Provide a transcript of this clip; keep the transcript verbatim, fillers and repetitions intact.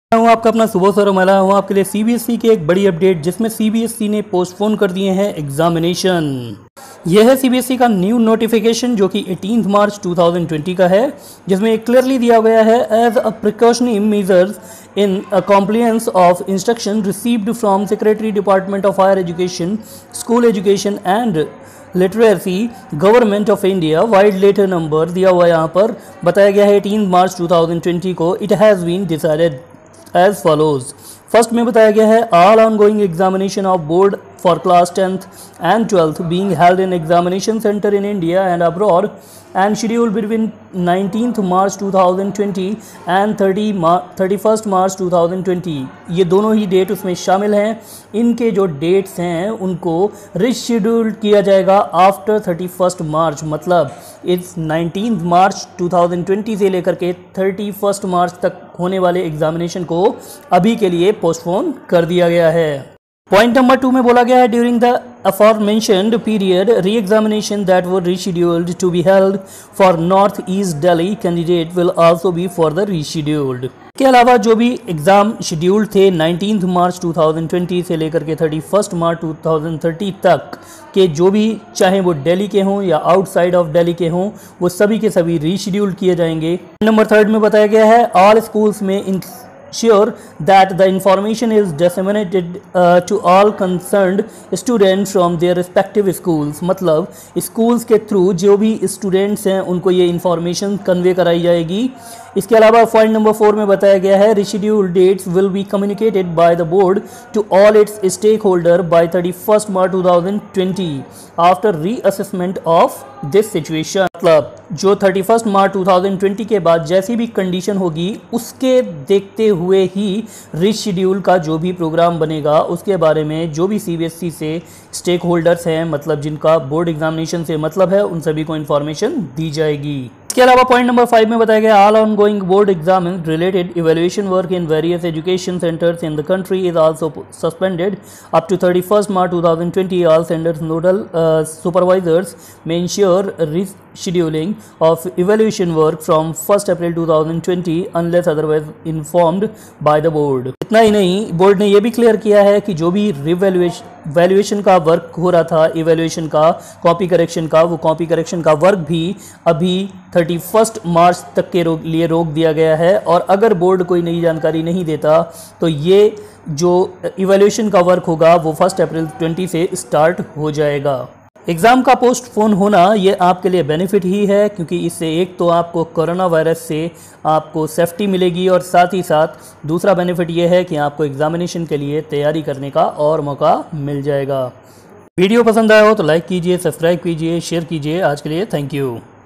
हूँ आपका अपना सुबह सर। मैं लाया हूँ आपके लिए सीबीएसई की एक बड़ी अपडेट, जिसमें सीबीएसई ने पोस्टपोन कर दिए हैं एग्जामिनेशन। यह है सीबीएसई का न्यू नोटिफिकेशन जो कि अठारह मार्च दो हज़ार बीस का है, जिसमें क्लियरली दिया गया है as a precautionary measures in compliance of instruction received from secretary department of higher education, school education and literacy, government of India. Vide letter number दिया हुआ यहाँ पर बताया गया है अठारह मार्च दो हज़ार बीस को। It has been decided as follows. First में बताया गया है all ongoing examination of board for class tenth and twelfth being held in examination centre in India and abroad and scheduled between nineteenth March दो हज़ार बीस and thirty-first March दो हज़ार बीस। ये दोनों ही डेट उसमें शामिल हैं। इनके जो डेट्स हैं उनको रिशेड्यूल्ड किया जाएगा आफ्टर थर्टी फर्स्ट मार्च, मतलब इस नाइनटीन्थ मार्च दो हज़ार बीस से लेकर के थर्टी फर्स्ट मार्च तक होने वाले एग्जामिनेशन को अभी के लिए पोस्टपोन कर दिया गया है। पॉइंट नंबर टू में बोला गया है during the aforementioned period re-examination that were rescheduled to be held for North East Delhi candidate will also be further rescheduled। के अलावा जो भी एग्ज़ाम शेड्यूल थे नाइनटीन्थ मार्च दो हज़ार बीस से लेकर के थर्टी फर्स्ट मार्च दो हज़ार तीस तक के, जो भी चाहे वो दिल्ली के हों या आउटसाइड ऑफ दिल्ली के हों, वो सभी के सभी रीशेड्यूल किए जाएंगे। नंबर थर्ड में बताया गया है ऑल स्कूल्स में in sure that the information is disseminated uh, to all concerned students from their respective schools। मतलब schools के थ्रू जो भी students हैं उनको ये information convey कराई जाएगी। इसके अलावा पॉइंट नंबर फोर में बताया गया है rescheduled dates will be communicated by the board to all its stakeholder by thirty first March दो हज़ार बीस after reassessment of this situation. मतलब जो थर्टी फर्स्ट मार्च दो हज़ार बीस के बाद जैसी भी कंडीशन होगी उसके देखते हुए ही रिशेड्यूल का जो भी प्रोग्राम बनेगा उसके बारे में जो भी सीबीएसई से स्टेक होल्डर्स हैं, मतलब जिनका बोर्ड एग्जामिनेशन से मतलब है, उन सभी को इन्फॉर्मेशन दी जाएगी। इसके अलावा पॉइंट नंबर फाइव में बताया गया all ongoing board exam related evaluation work in various education centres in the country is also suspended up to thirty first March दो हज़ार बीस। All centres nodal supervisors may ensure rescheduling of evaluation work from first April दो हज़ार बीस unless otherwise informed by the board. इतना ही नहीं, board ने यह भी क्लियर किया है कि जो भी रिवैल्यूएशन वैल्यूएशन का वर्क हो रहा था, इवैल्यूएशन का, कॉपी करेक्शन का, वो कॉपी करेक्शन का वर्क भी अभी थर्टी फर्स्ट मार्च तक के रो, लिए रोक दिया गया है। और अगर बोर्ड कोई नई जानकारी नहीं देता तो ये जो इवैल्यूएशन का वर्क होगा वो फर्स्ट अप्रैल बीस से स्टार्ट हो जाएगा। एग्ज़ाम का पोस्टपोन होना ये आपके लिए बेनिफिट ही है, क्योंकि इससे एक तो आपको कोरोना वायरस से आपको सेफ्टी मिलेगी और साथ ही साथ दूसरा बेनिफिट ये है कि आपको एग्जामिनेशन के लिए तैयारी करने का और मौका मिल जाएगा। वीडियो पसंद आया हो तो लाइक कीजिए, सब्सक्राइब कीजिए, शेयर कीजिए। आज के लिए थैंक यू।